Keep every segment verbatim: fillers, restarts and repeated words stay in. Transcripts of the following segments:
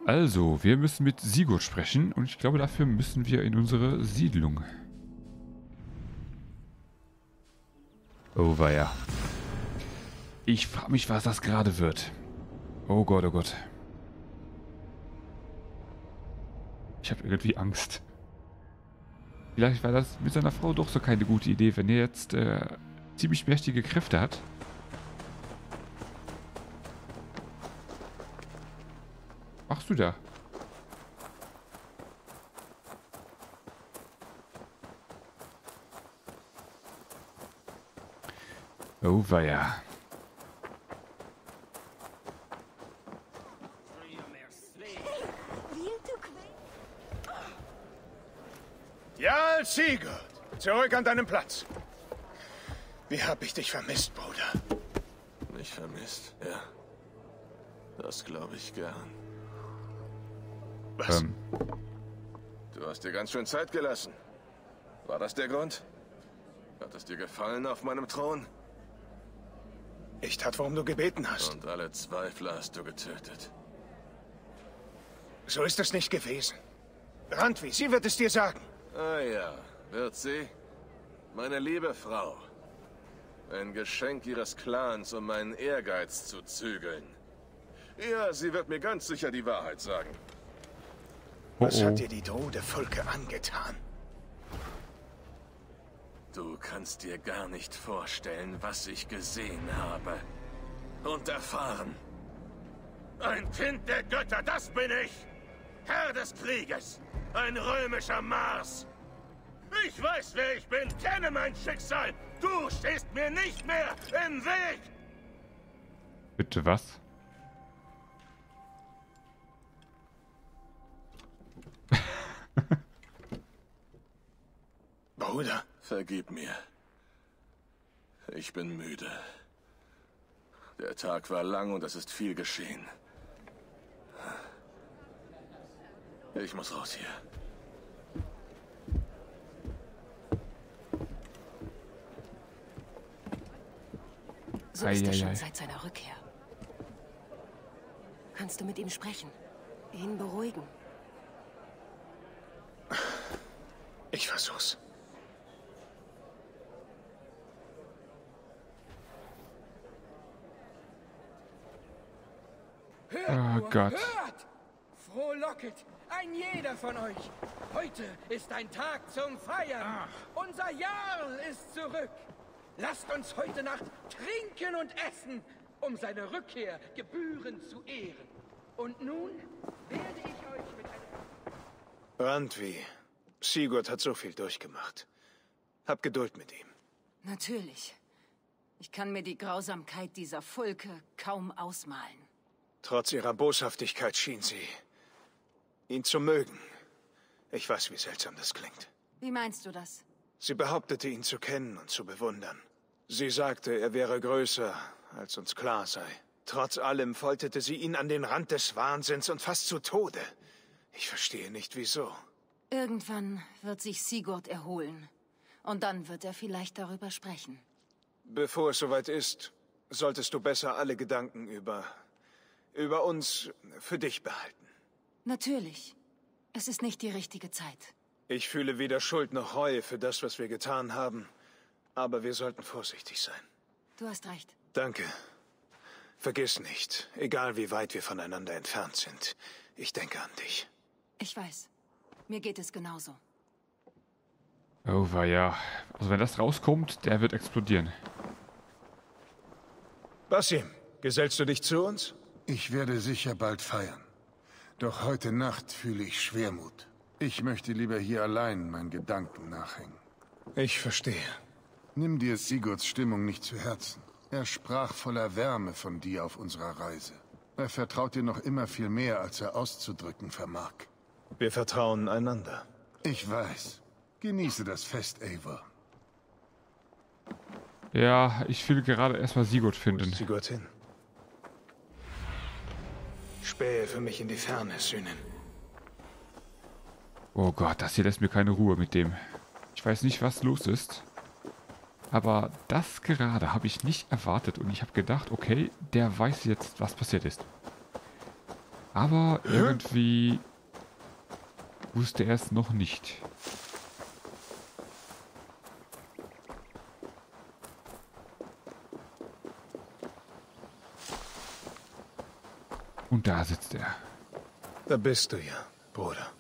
Also, wir müssen mit Sigurd sprechen und ich glaube, dafür müssen wir in unsere Siedlung. Oh weia. Ich frage mich, was das gerade wird. Oh Gott, oh Gott. Ich habe irgendwie Angst. Vielleicht war das mit seiner Frau doch so keine gute Idee, wenn er jetzt äh, ziemlich mächtige Kräfte hat. Was machst du da? Oh weia. Ja, Sigurd. Zurück an deinen Platz. Wie hab ich dich vermisst, Bruder? Mich vermisst, ja. Das glaube ich gern. Was? Ähm, Du hast dir ganz schön Zeit gelassen. War das der Grund? Hat es dir gefallen auf meinem Thron? Ich tat, worum du gebeten hast. Und alle Zweifler hast du getötet. So ist es nicht gewesen. Randvi, sie wird es dir sagen. Ah ja, wird sie? Meine liebe Frau. Ein Geschenk ihres Clans, um meinen Ehrgeiz zu zügeln. Ja, sie wird mir ganz sicher die Wahrheit sagen. oh Was oh. hat dir die Drude Volke angetan? Du kannst dir gar nicht vorstellen, was ich gesehen habe. Und erfahren. Ein Kind der Götter, das bin ich! Herr des Krieges! Ein römischer Mars! Ich weiß, wer ich bin, kenne mein Schicksal! Du stehst mir nicht mehr im Weg! Bitte was? Bruder, Vergib mir. Ich bin müde. Der Tag war lang und es ist viel geschehen. Ich muss raus hier. So ist er Eieiei. schon seit seiner Rückkehr. Kannst du mit ihm sprechen? Ihn beruhigen? ich versuch's. Oh Gott. Hört! Frohlocket, ein jeder von euch. Heute ist ein Tag zum Feiern. Unser Jarl ist zurück. Lasst uns heute Nacht trinken und essen, um seine Rückkehr gebührend zu ehren. Und nun werde ich euch mit einem... Randvi, Sigurd hat so viel durchgemacht. Hab Geduld mit ihm. Natürlich. Ich kann mir die Grausamkeit dieser Volke kaum ausmalen. Trotz ihrer Boshaftigkeit schien sie ihn zu mögen. Ich weiß, wie seltsam das klingt. Wie meinst du das? Sie behauptete, ihn zu kennen und zu bewundern. Sie sagte, er wäre größer, als uns klar sei. Trotz allem folterte sie ihn an den Rand des Wahnsinns und fast zu Tode. Ich verstehe nicht, wieso. Irgendwann wird sich Sigurd erholen. Und dann wird er vielleicht darüber sprechen. Bevor es soweit ist, solltest du besser alle Gedanken über... über uns für dich behalten. Natürlich. Es ist nicht die richtige Zeit. Ich fühle weder Schuld noch Reue für das, was wir getan haben. Aber wir sollten vorsichtig sein. Du hast recht. Danke. Vergiss nicht, egal wie weit wir voneinander entfernt sind, ich denke an dich. Ich weiß. Mir geht es genauso. Oh weia. Also wenn das rauskommt, der wird explodieren. Basim, gesellst du dich zu uns? Ich werde sicher bald feiern. Doch heute Nacht fühle ich Schwermut. Ich möchte lieber hier allein meinen Gedanken nachhängen. Ich verstehe. Nimm dir Sigurds Stimmung nicht zu Herzen. Er sprach voller Wärme von dir auf unserer Reise. Er vertraut dir noch immer viel mehr, als er auszudrücken vermag. Wir vertrauen einander. Ich weiß. Genieße das Fest, Eivor. Ja, ich will gerade erstmal Sigurd finden. Sigurd hin. Spähe für mich in die Ferne, Sühnen. Oh Gott, das hier lässt mir keine Ruhe mit dem. Ich weiß nicht, was los ist. Aber das gerade habe ich nicht erwartet und ich habe gedacht, okay, der weiß jetzt, was passiert ist. Aber irgendwie wusste er es noch nicht. Und da sitzt er. Da bist du ja, Bruder.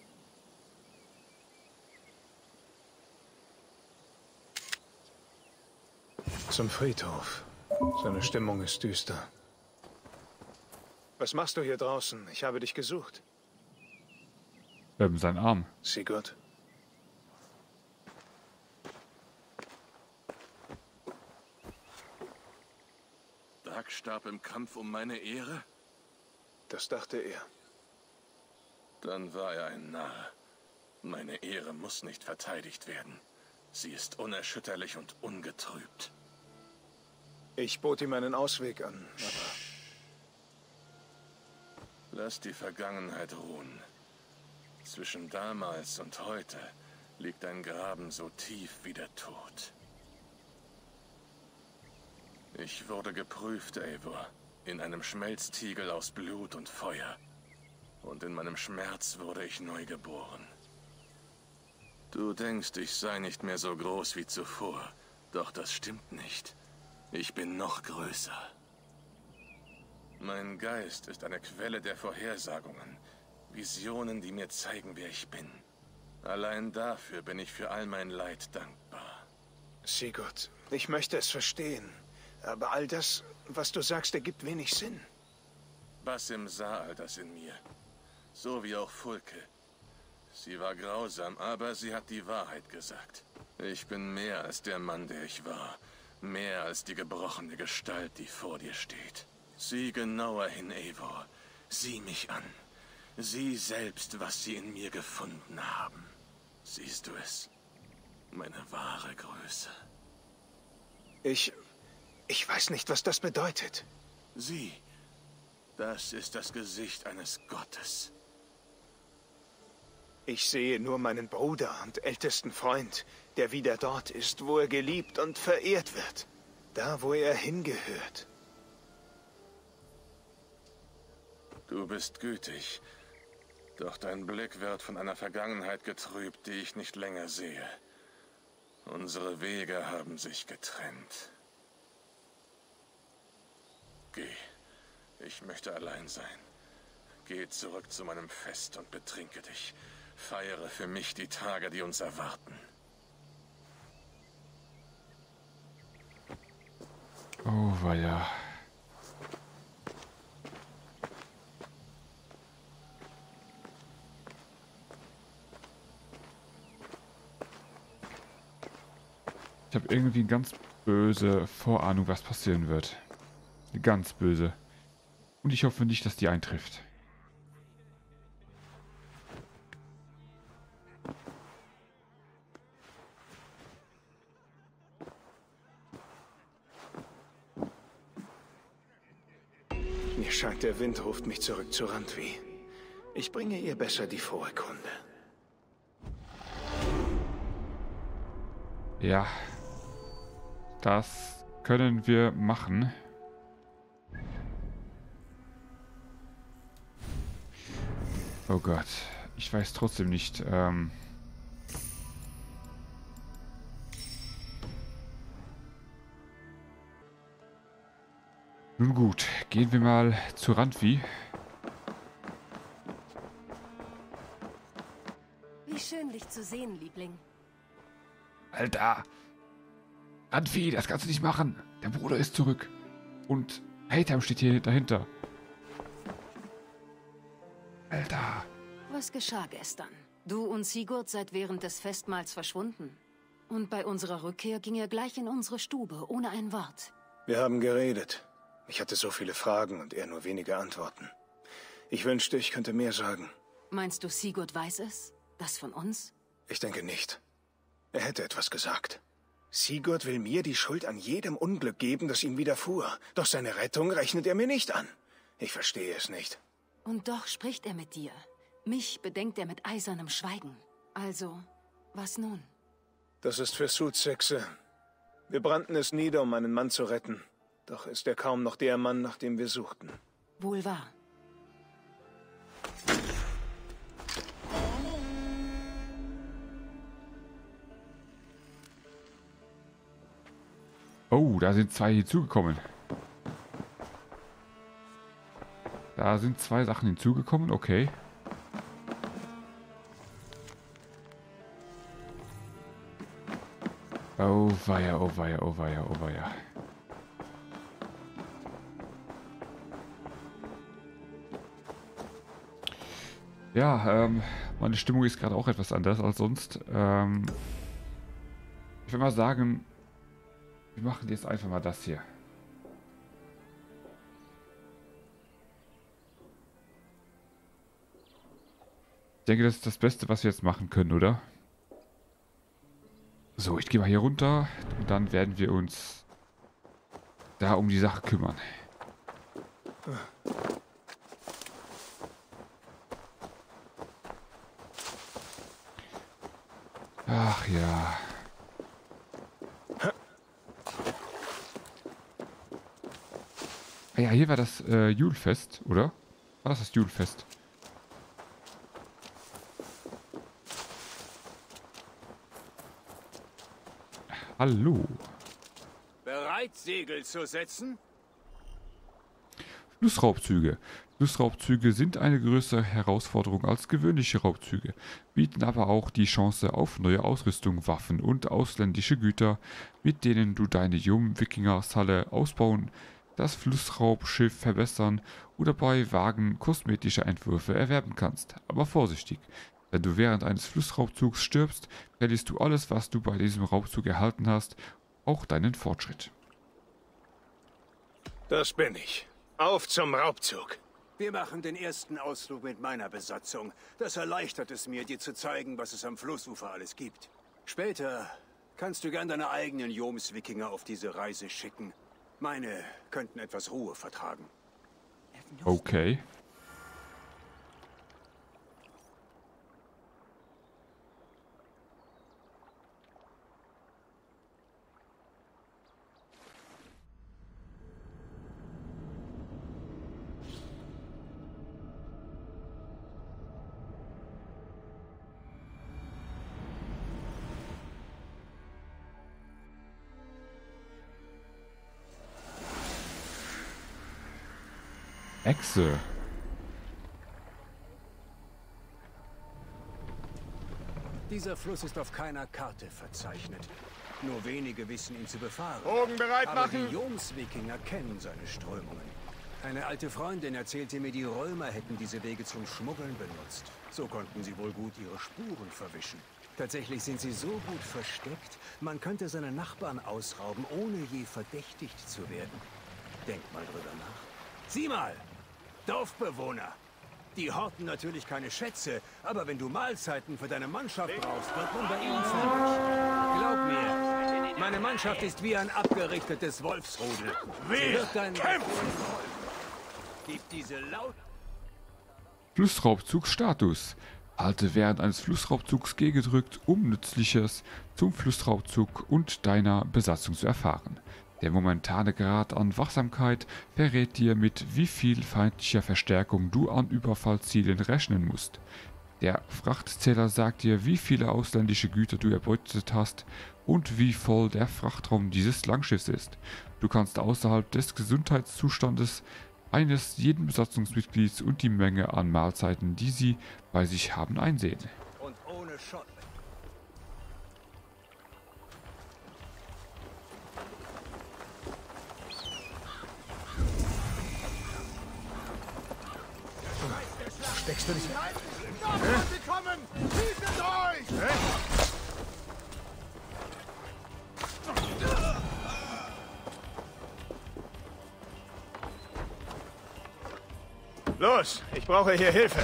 Zum Friedhof. Seine Stimmung ist düster. Was machst du hier draußen? Ich habe dich gesucht. Ähm, sein Arm. Sigurd. Dag starb im Kampf um meine Ehre? Das dachte er. Dann war er ein Narr. Meine Ehre muss nicht verteidigt werden. Sie ist unerschütterlich und ungetrübt. Ich bot ihm einen Ausweg an, aber... Lass die Vergangenheit ruhen. Zwischen damals und heute liegt ein Graben so tief wie der Tod. Ich wurde geprüft, Eivor, in einem Schmelztiegel aus Blut und Feuer. Und in meinem Schmerz wurde ich neu geboren. Du denkst, ich sei nicht mehr so groß wie zuvor, doch das stimmt nicht. Ich bin noch größer. Mein Geist ist eine Quelle der Vorhersagungen, Visionen, die mir zeigen, wer ich bin. Allein dafür bin ich für all mein Leid dankbar. Sigurd, ich möchte es verstehen, aber all das, was du sagst, ergibt wenig Sinn. Basim sah all das in mir, so wie auch Fulke. Sie war grausam, aber sie hat die Wahrheit gesagt. Ich bin mehr als der Mann, der ich war. Mehr als die gebrochene Gestalt, die vor dir steht. Sieh genauer hin, Eivor. Sieh mich an. Sieh selbst, was sie in mir gefunden haben. Siehst du es? Meine wahre Größe. Ich... ich weiß nicht, was das bedeutet. Sieh, das ist das Gesicht eines Gottes. Ich sehe nur meinen Bruder und ältesten Freund, der wieder dort ist, wo er geliebt und verehrt wird. Da, wo er hingehört. Du bist gütig, doch dein Blick wird von einer Vergangenheit getrübt, die ich nicht länger sehe. Unsere Wege haben sich getrennt. Geh, ich möchte allein sein. Geh zurück zu meinem Fest und betrinke dich. Feiere für mich die Tage, die uns erwarten. Oh, weia. Ich habe irgendwie eine ganz böse Vorahnung, was passieren wird. Eine ganz böse. Und ich hoffe nicht, dass die eintrifft. Mir scheint, der Wind ruft mich zurück zu Randvi. Ich bringe ihr besser die frohe Kunde. Ja. Das können wir machen. Oh Gott. Ich weiß trotzdem nicht. Ähm Nun gut, gehen wir mal zu Randvi. Wie schön, dich zu sehen, Liebling. Alter! Randvi, das kannst du nicht machen. Der Bruder ist zurück. Und Haytham steht hier dahinter. Alter! Was geschah gestern? Du und Sigurd seid während des Festmahls verschwunden. Und bei unserer Rückkehr ging er gleich in unsere Stube, ohne ein Wort. Wir haben geredet. Ich hatte so viele Fragen und er nur wenige Antworten. Ich wünschte, ich könnte mehr sagen. Meinst du, Sigurd weiß es? Das von uns? Ich denke nicht. Er hätte etwas gesagt. Sigurd will mir die Schuld an jedem Unglück geben, das ihm widerfuhr. Doch seine Rettung rechnet er mir nicht an. Ich verstehe es nicht. Und doch spricht er mit dir. Mich bedenkt er mit eisernem Schweigen. Also, was nun? Das ist für Sudsexe. Wir brannten es nieder, um einen Mann zu retten. Doch ist er kaum noch der Mann, nach dem wir suchten. Wohl wahr. Oh, da sind zwei hinzugekommen. Da sind zwei Sachen hinzugekommen, okay. Oh weia, oh weia, oh weia, oh weia. Ja, ähm, meine Stimmung ist gerade auch etwas anders als sonst. Ähm, ich würde mal sagen, wir machen jetzt einfach mal das hier. Ich denke, das ist das Beste, was wir jetzt machen können, oder? So, ich gehe mal hier runter und dann werden wir uns da um die Sache kümmern. Ach ja. Ah ja, hier war das äh, Julfest, oder? War das das Julfest? Hallo. Bereit, Segel zu setzen? Flussraubzüge. Flussraubzüge sind eine größere Herausforderung als gewöhnliche Raubzüge, bieten aber auch die Chance auf neue Ausrüstung, Waffen und ausländische Güter, mit denen du deine Jum-Wikinger-Salle ausbauen, das Flussraubschiff verbessern oder bei Wagen kosmetische Entwürfe erwerben kannst. Aber vorsichtig, wenn du während eines Flussraubzugs stirbst, verlierst du alles, was du bei diesem Raubzug erhalten hast, auch deinen Fortschritt. Das bin ich. Auf zum Raubzug. Wir machen den ersten Ausflug mit meiner Besatzung. Das erleichtert es mir, dir zu zeigen, was es am Flussufer alles gibt. Später kannst du gern deine eigenen Joms-Wikinger auf diese Reise schicken. Meine könnten etwas Ruhe vertragen. Okay. Echse. Dieser Fluss ist auf keiner Karte verzeichnet. Nur wenige wissen ihn zu befahren. Bogen bereit Aber machen! die Joms-Wikinger kennen seine Strömungen. Eine alte Freundin erzählte mir, die Römer hätten diese Wege zum Schmuggeln benutzt. So konnten sie wohl gut ihre Spuren verwischen. Tatsächlich sind sie so gut versteckt, man könnte seine Nachbarn ausrauben, ohne je verdächtigt zu werden. Denk mal drüber nach. Sieh mal! Dorfbewohner. Die horten natürlich keine Schätze, aber wenn du Mahlzeiten für deine Mannschaft brauchst, wird man bei ihnen fündig. Glaub mir, meine Mannschaft ist wie ein abgerichtetes Wolfsrudel. Sie wird dein Gib diese laut. Flussraubzugsstatus. Halte während eines Flussraubzugs G gedrückt, um Nützliches zum Flussraubzug und deiner Besatzung zu erfahren. Der momentane Grad an Wachsamkeit verrät dir, mit wie viel feindlicher Verstärkung du an Überfallzielen rechnen musst. Der Frachtzähler sagt dir, wie viele ausländische Güter du erbeutet hast und wie voll der Frachtraum dieses Langschiffs ist. Du kannst außerhalb des Gesundheitszustandes eines jeden Besatzungsmitglieds und die Menge an Mahlzeiten, die sie bei sich haben, einsehen. Und ohne Schott. Steckst du dich? Hä? Sie kommen! Schießt euch! Hä? Los, ich brauche hier Hilfe.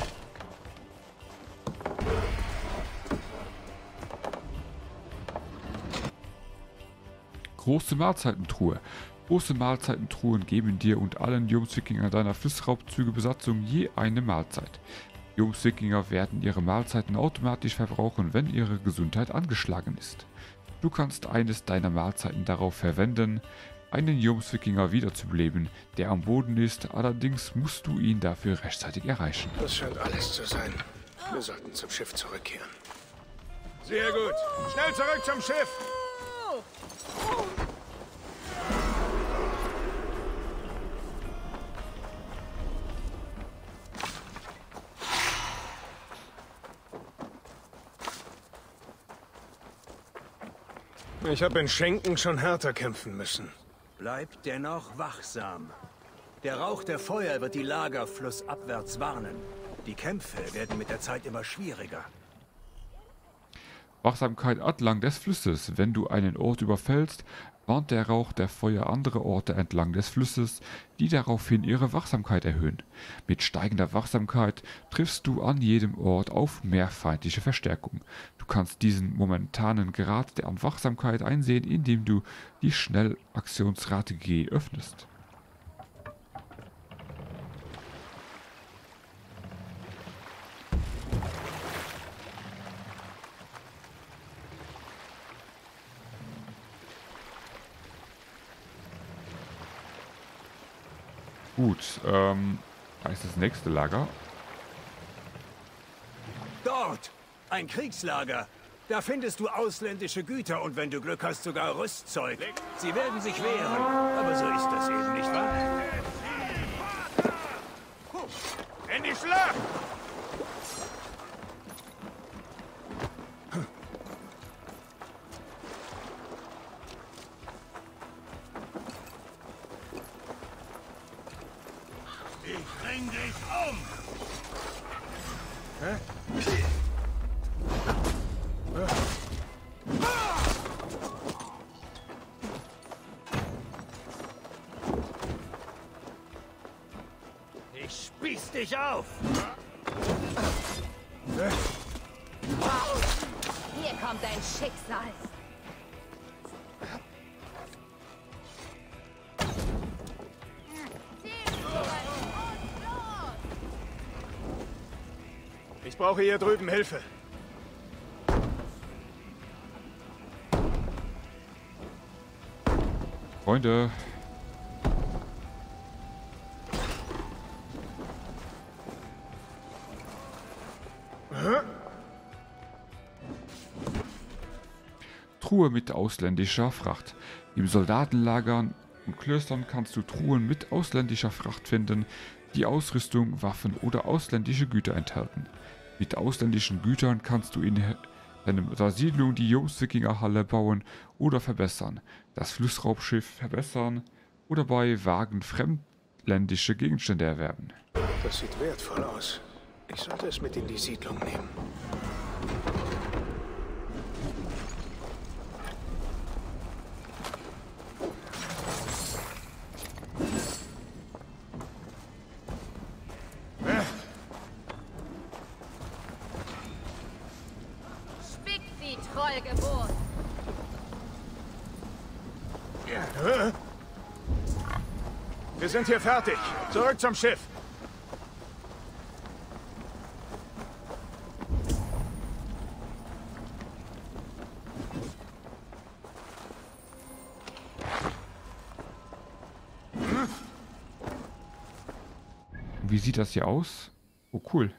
Große Mahlzeitentruhe. Große Mahlzeitentruhen geben dir und allen Jums-Wikinger deiner Flussraubzüge-Besatzung je eine Mahlzeit. Jums-Wikinger werden ihre Mahlzeiten automatisch verbrauchen, wenn ihre Gesundheit angeschlagen ist. Du kannst eines deiner Mahlzeiten darauf verwenden, einen Jums-Wikinger wiederzubeleben, der am Boden ist, allerdings musst du ihn dafür rechtzeitig erreichen. Das scheint alles zu sein. Wir sollten zum Schiff zurückkehren. Sehr gut. Schnell zurück zum Schiff. Ich habe in Schenken schon härter kämpfen müssen. Bleib dennoch wachsam. Der Rauch der Feuer wird die Lager flussabwärts warnen. Die Kämpfe werden mit der Zeit immer schwieriger. Wachsamkeit entlang des Flusses. Wenn du einen Ort überfällst, warnt der Rauch der Feuer andere Orte entlang des Flusses, die daraufhin ihre Wachsamkeit erhöhen. Mit steigender Wachsamkeit triffst du an jedem Ort auf mehr feindliche Verstärkung. Du kannst diesen momentanen Grad der Wachsamkeit einsehen, indem du die Schnellaktionsrate G öffnest. Gut, ähm, da ist das nächste Lager. Dort! Ein Kriegslager! Da findest du ausländische Güter und wenn du Glück hast, sogar Rüstzeug. Sie werden sich wehren, aber so ist das eben, nicht wahr? In die Schlacht! Ich bring dich um! Hä? Ich spieß dich auf! Hier kommt dein Schicksal. Ich brauche hier drüben Hilfe. Freunde. Truhe mit ausländischer Fracht. Im Soldatenlagern und Klöstern kannst du Truhen mit ausländischer Fracht finden, die Ausrüstung, Waffen oder ausländische Güter enthalten. Mit ausländischen Gütern kannst du in einer Siedlung die Jungswikingerhalle bauen oder verbessern, das Flussraubschiff verbessern oder bei Wagen fremdländische Gegenstände erwerben. Das sieht wertvoll aus. Ich sollte es mit in die Siedlung nehmen. Trollgeburt. Wir sind hier fertig. Zurück zum Schiff. Wie sieht das hier aus? Oh, cool.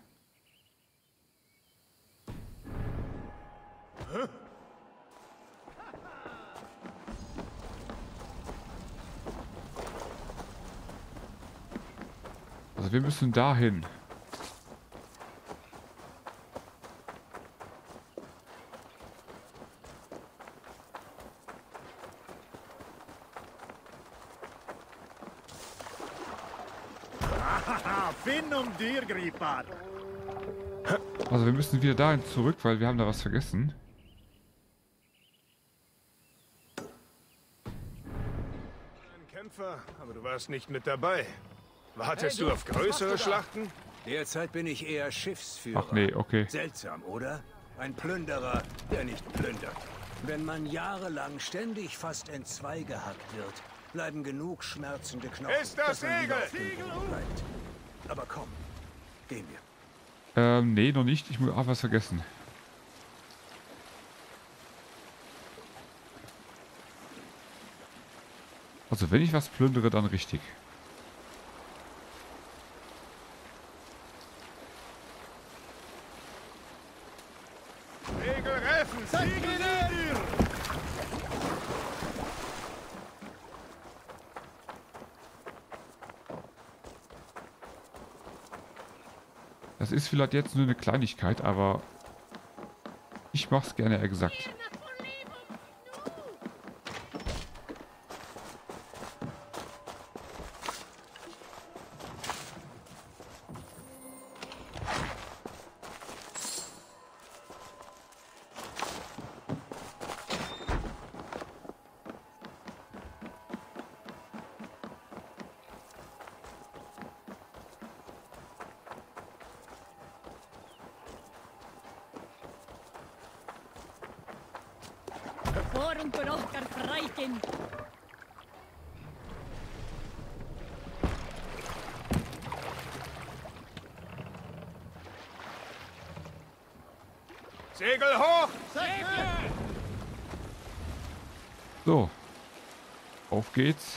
Also wir müssen dahin. Finnum dir, Gripar! Also wir müssen wieder dahin zurück, weil wir haben da was vergessen. Ein Kämpfer, aber du warst nicht mit dabei. Wartest hey, du, du auf größere Schlachten? Derzeit bin ich eher Schiffsführer. Ach nee, okay. Seltsam, oder? Ein Plünderer, der nicht plündert. Wenn man jahrelang ständig fast entzwei gehackt wird, bleiben genug schmerzende Knochen, Ist das Segel? Bleibt. Aber komm, gehen wir. Ähm, nee, noch nicht. Ich muss auch was vergessen. Also wenn ich was plündere, dann richtig. Segelreffen, Segel! Das ist vielleicht jetzt nur eine Kleinigkeit, aber ich mach's gerne exakt. Segel hoch! So. Auf geht's.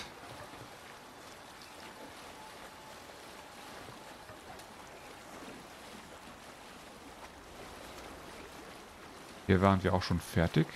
Hier waren wir auch schon fertig.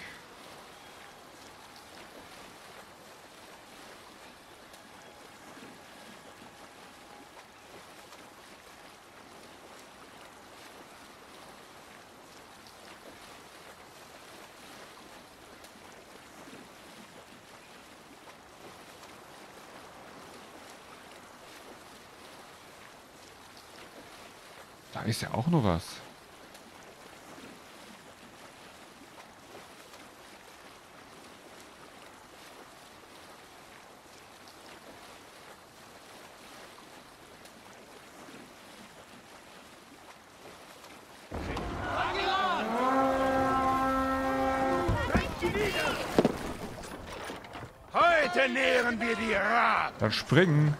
Da ist ja auch noch was. Heute nähren wir die Raben. Dann springen.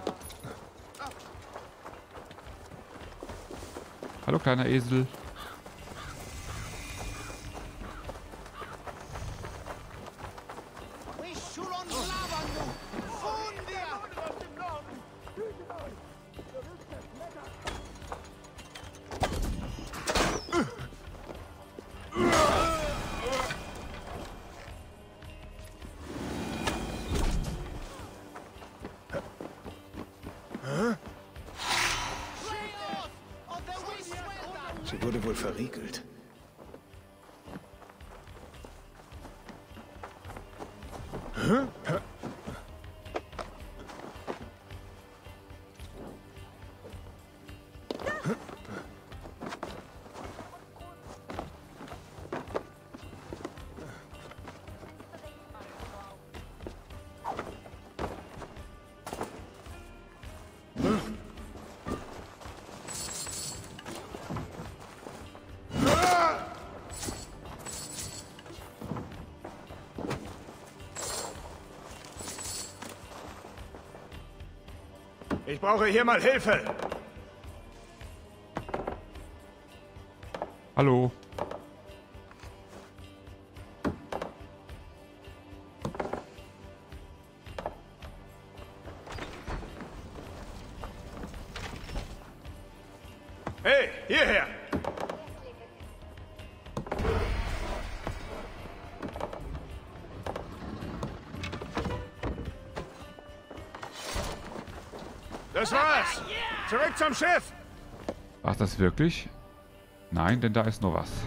Hallo, kleiner Esel. Sie wurde wohl verriegelt. Hä? Hä? Ich brauche hier mal Hilfe. Hallo. Hey, hierher. Das war's. Zurück zum Schiff. War's das wirklich? Nein, denn da ist noch was.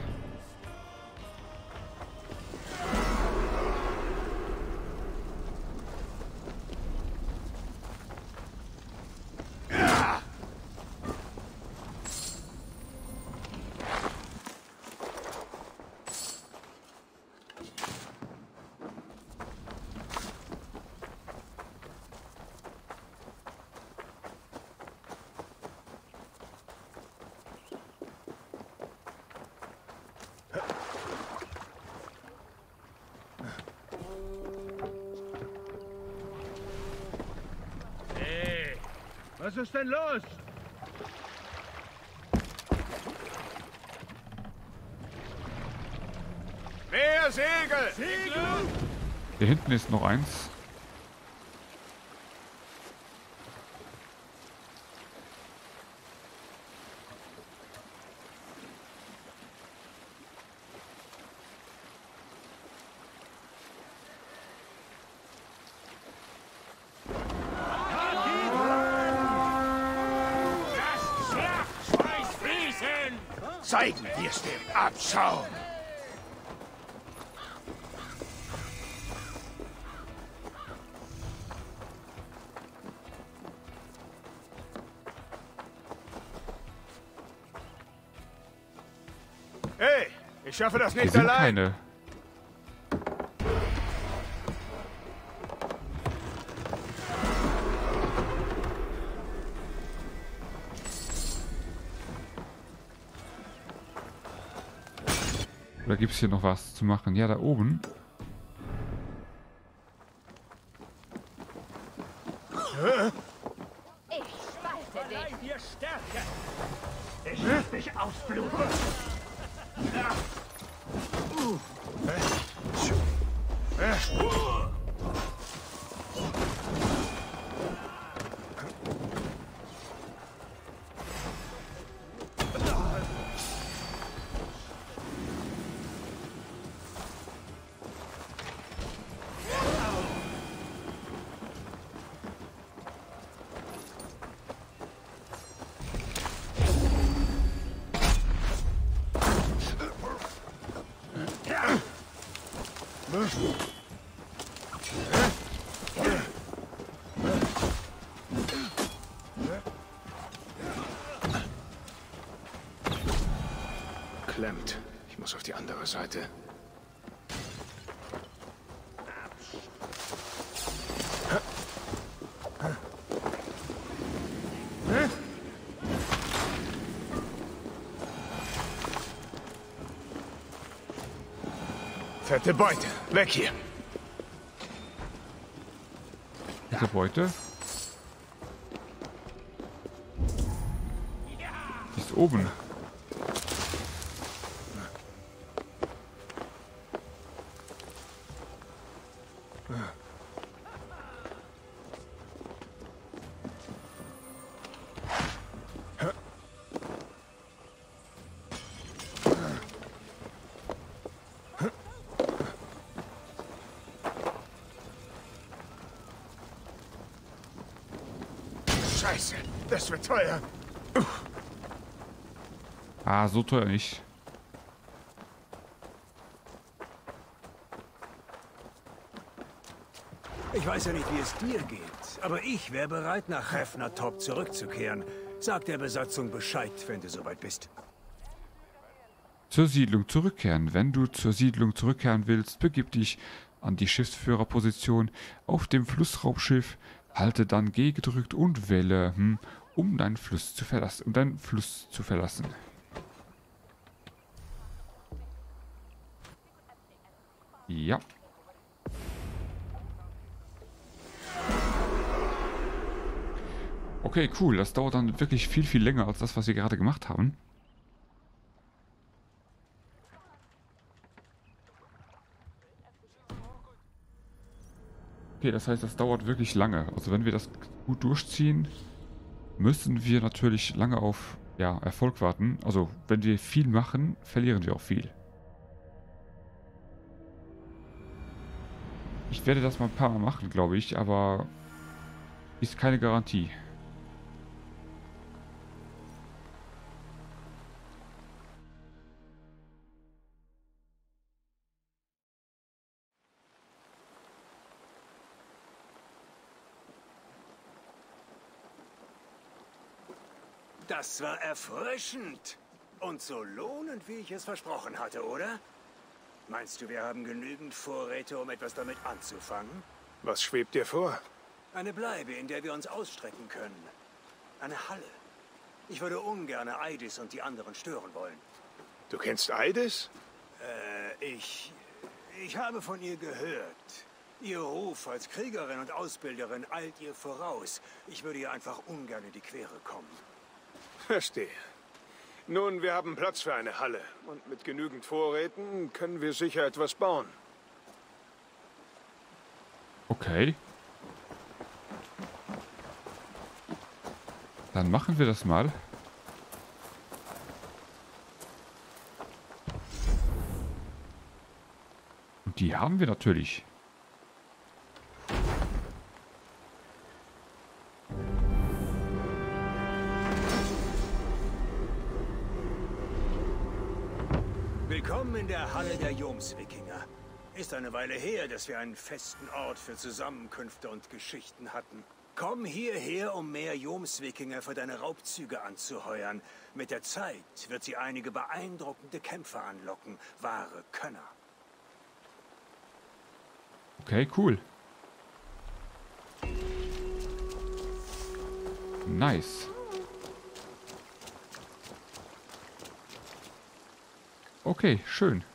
Was ist denn los? Mehr Segel! Segel! Hier hinten ist noch eins. Zeigen wir es dem Abschaum! Hey, ich schaffe das Hier nicht sind allein! keine. Oder gibt es hier noch was zu machen? Ja, da oben. dich ausbluten. Klemmt. Ich muss auf die andere Seite. Fette Beute. Weg hier. Diese Beute. Die ist oben. Scheiße, das wird teuer. Ah, so teuer nicht. Ich weiß ja nicht, wie es dir geht, aber ich wäre bereit, nach Hefner-Top zurückzukehren. Sag der Besatzung Bescheid, wenn du soweit bist. Zur Siedlung zurückkehren. Wenn du zur Siedlung zurückkehren willst, begib dich an die Schiffsführerposition auf dem Flussraubschiff. Halte dann G gedrückt und wähle, hm, um deinen Fluss zu verlassen, um deinen Fluss zu verlassen. Ja. Okay, cool. Das dauert dann wirklich viel, viel länger als das, was wir gerade gemacht haben. Okay, das heißt, das dauert wirklich lange. Also wenn wir das gut durchziehen, müssen wir natürlich lange auf ja, Erfolg warten. Also wenn wir viel machen, verlieren wir auch viel. Ich werde das mal ein paar Mal machen, glaube ich, aber ist keine Garantie. Das war erfrischend. Und so lohnend, wie ich es versprochen hatte, oder? Meinst du, wir haben genügend Vorräte, um etwas damit anzufangen? Was schwebt dir vor? Eine Bleibe, in der wir uns ausstrecken können. Eine Halle. Ich würde ungern Aidis und die anderen stören wollen. Du kennst Aidis? Äh, ich... Ich habe von ihr gehört. Ihr Ruf als Kriegerin und Ausbilderin eilt ihr voraus. Ich würde ihr einfach ungern in die Quere kommen. Verstehe. Nun, wir haben Platz für eine Halle. Und mit genügend Vorräten können wir sicher etwas bauen. Okay. Dann machen wir das mal. Und die haben wir natürlich. Willkommen in der Halle der Jomswikinger. Ist eine Weile her, dass wir einen festen Ort für Zusammenkünfte und Geschichten hatten. Komm hierher, um mehr Jomswikinger für deine Raubzüge anzuheuern. Mit der Zeit wird sie einige beeindruckende Kämpfer anlocken, wahre Könner. Okay, cool. Nice. Okay, schön.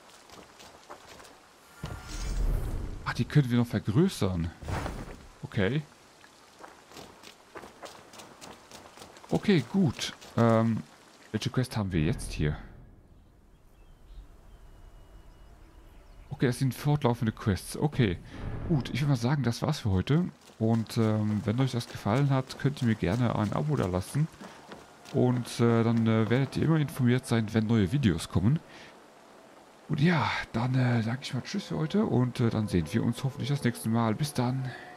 Ach, die können wir noch vergrößern. Okay. Okay, gut. Ähm, Welche Quest haben wir jetzt hier? Okay, das sind fortlaufende Quests. Okay, gut. Ich würde mal sagen, das war's für heute. Und ähm, wenn euch das gefallen hat, könnt ihr mir gerne ein Abo da lassen. Und äh, dann äh, werdet ihr immer informiert sein, wenn neue Videos kommen. Und ja, dann äh, sage ich mal Tschüss für heute und äh, dann sehen wir uns hoffentlich das nächste Mal. Bis dann.